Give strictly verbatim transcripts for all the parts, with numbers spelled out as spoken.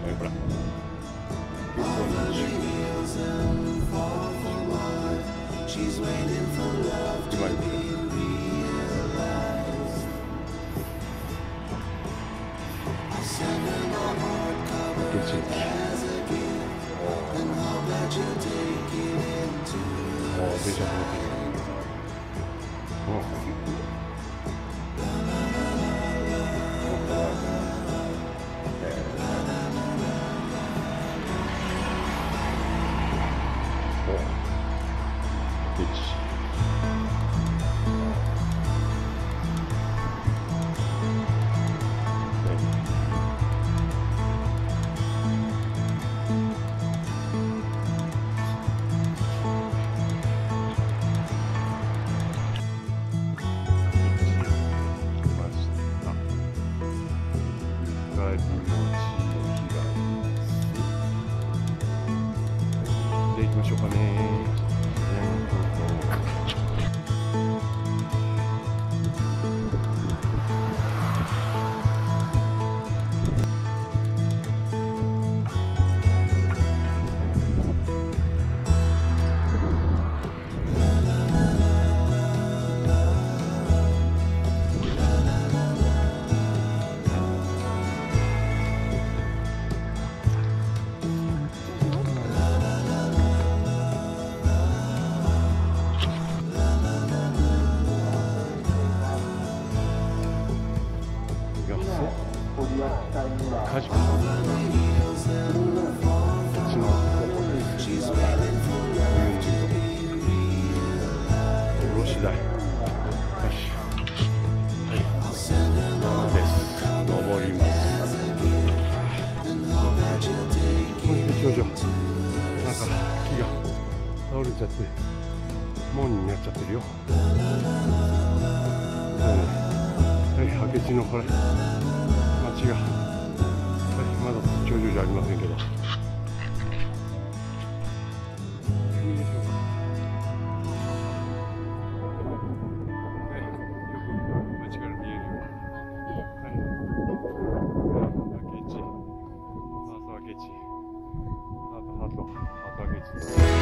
ほら。今行く。月曜日。ああ、電車止めてる。うん。行きましょうかね。カジカ卸台。よし。はい。です。登ります。これ頂上。なんか木が倒れちゃって門になっちゃってるよ。はい、明智のこれ。街が、はい、まだ頂上じゃありませんけど、いいでしょうか。ね、よく街から見えるよ。はい、明智、ハート明智、ハートハート、ハート明智。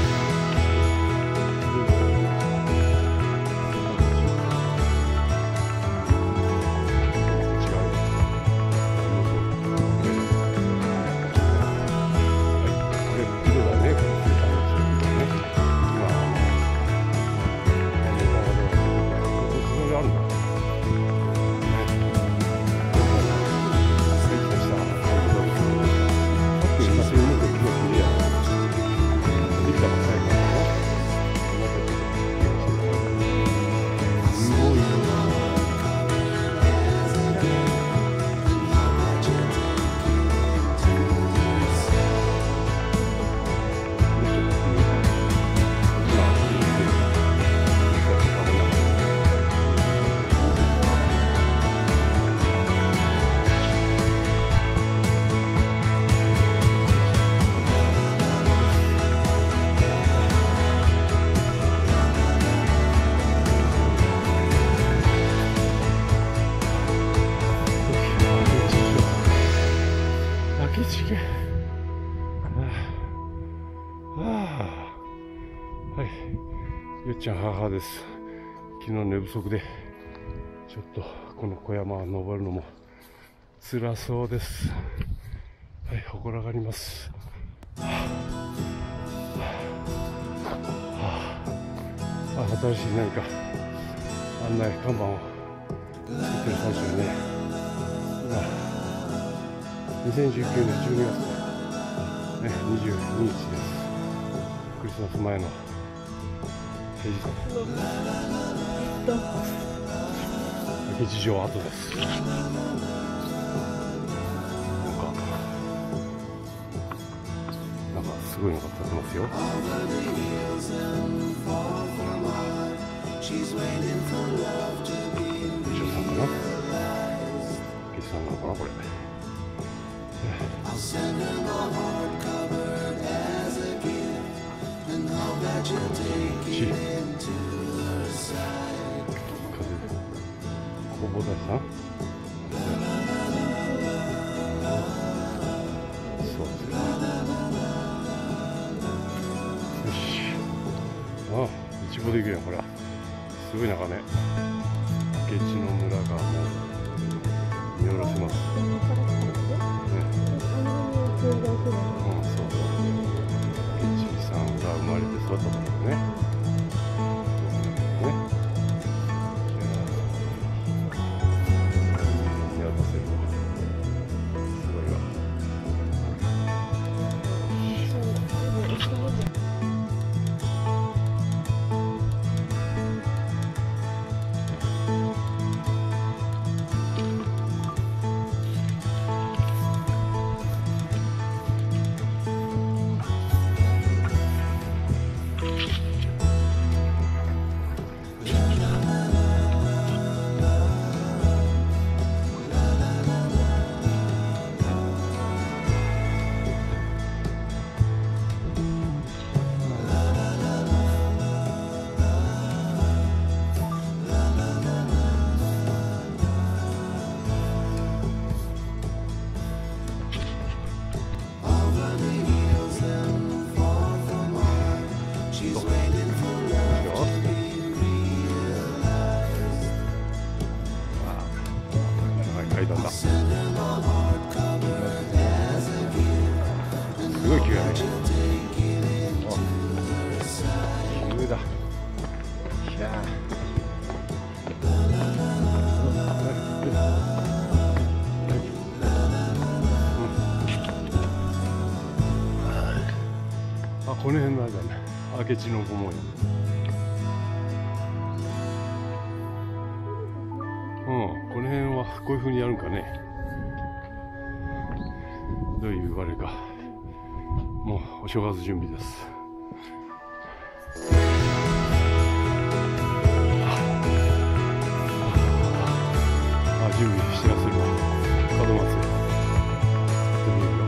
はい、ゆっちゃん母です。昨日寝不足でちょっとこの小山を登るのも辛そうです。はい、誇らがります。はあはあ、あ、新しい何か案内看板を作ってる最中にね、今にせんじゅうきゅうねんじゅうにがつ、ね、にじゅうににちです。クリスマス前の平日、明智城跡です。なんかなんかすごいのが立ってますよ。お嬢さんかな、明智さんなのかなこれ。風工房台さん、そう望できるやん、ほら。すごい中ね。明智の村がもう見下ろせます。ね、うん、そうそう。明智さんが生まれて育ったところね。ね。見渡せるわ。すごいわ。階段だ。すごい急やね。あ、急だ。ひゃあ、この辺のあれだね。明智の御門や。うん、この辺はこういう風にやるんかね。どういうあれか。もうお正月準備です。あ、準備してらっしゃるわ。門松。でもいいよ。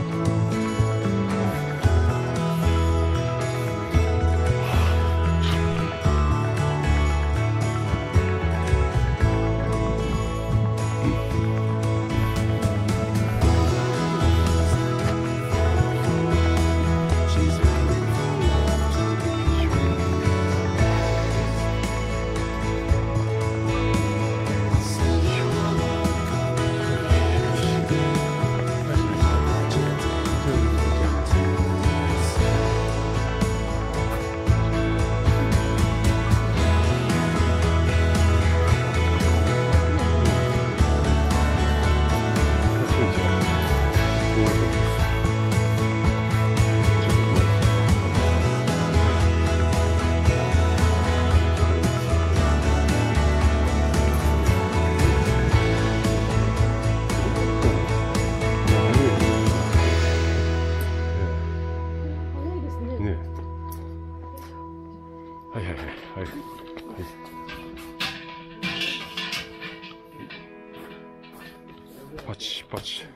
はいはいはいはいはい。パチパチ。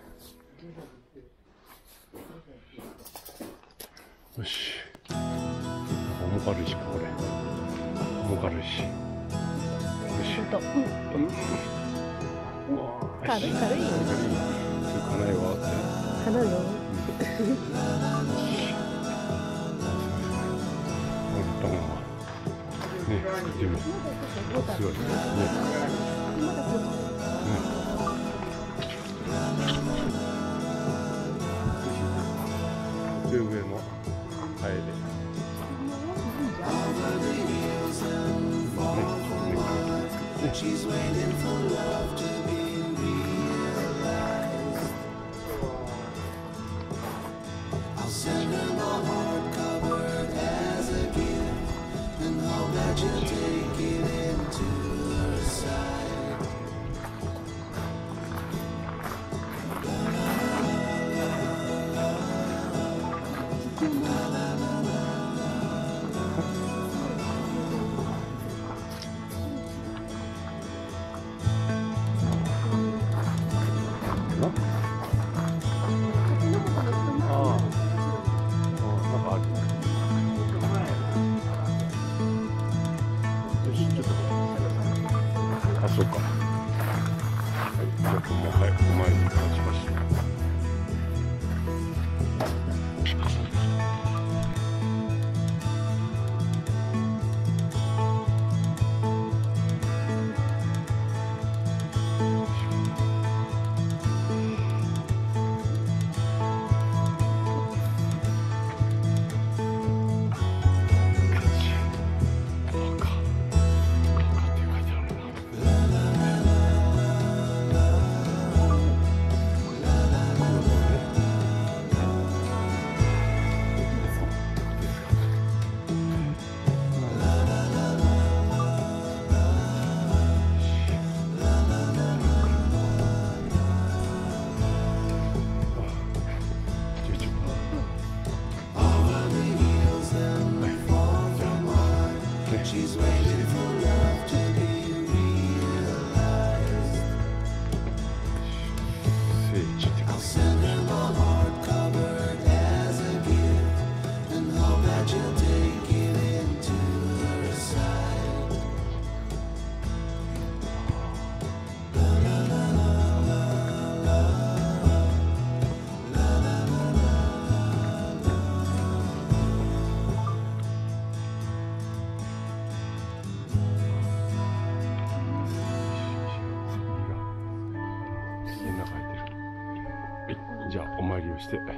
よし。重軽石かこれ。重軽石。よし。うん。軽い軽い。軽い。叶えは。叶うよ。ね、でも、すごいね。で、上のハエで。あ、そうか。はい、じゃあ、もう、はい、お前に立ちました。 して。はい。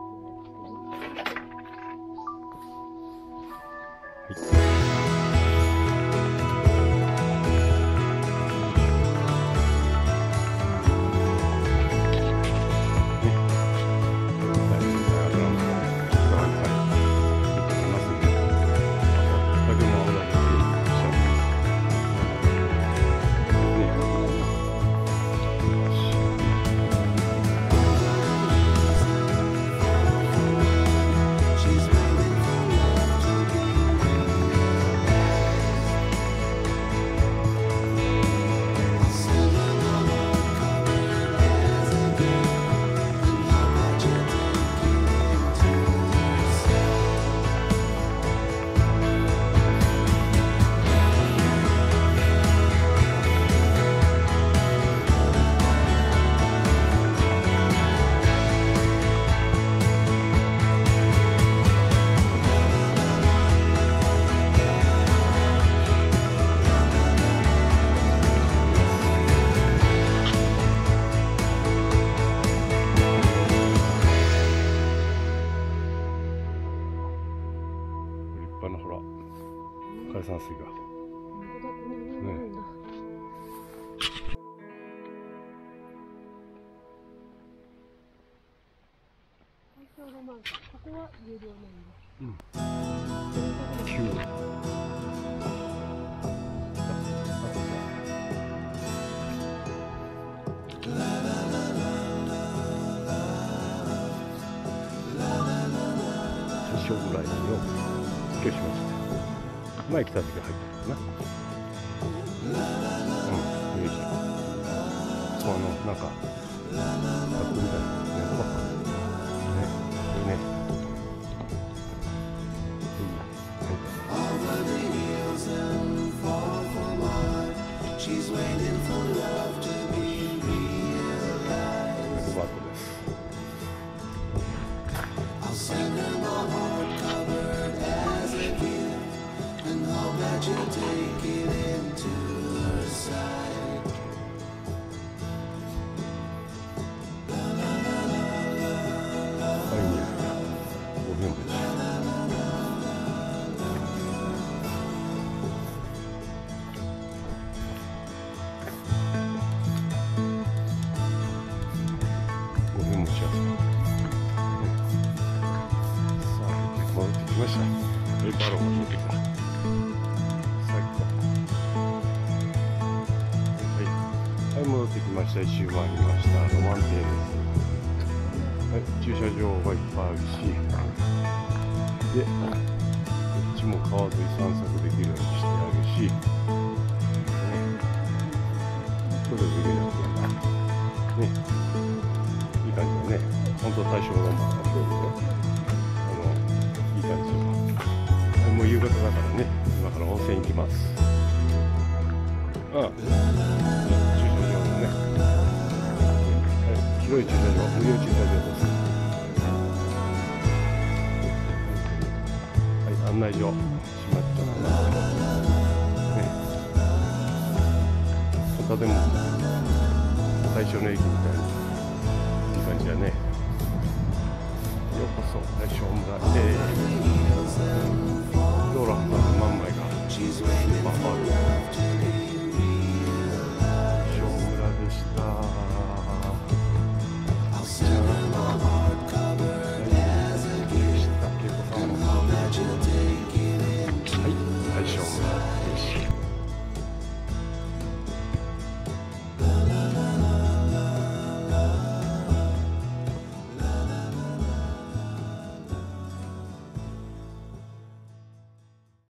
立派なほら枯山水がね。 ここは有料なんだ。 うん。きゅう。大正ぐらいの今日しました。前来た時入ったかな。うん、いいじゃん。あのなんか学校みたいなやつばっかり。ね、ね。She's waiting for love to be realized. I'll send her my heart covered as a gift, and hope that you'll take it into her side. La la la la la la la. 来ました。レバロンが見えてきた。最高。はい。はい、戻ってきました。一周回りました。ロマン亭です。はい、駐車場がいっぱいあるし。で、こっちも川沿い散策できるようにしてあるし。ね。これで見れなくてな。ね。いい感じだね。本当大正ロマンが通るよ。いい感じ。もう夕方だからね、今から温泉行きます。ああ、駐車場のね、広い駐車場、無料駐車場です。はい、案内所、閉まっちゃったな。ね、またでも、最初の駅みたいに、いい感じだね。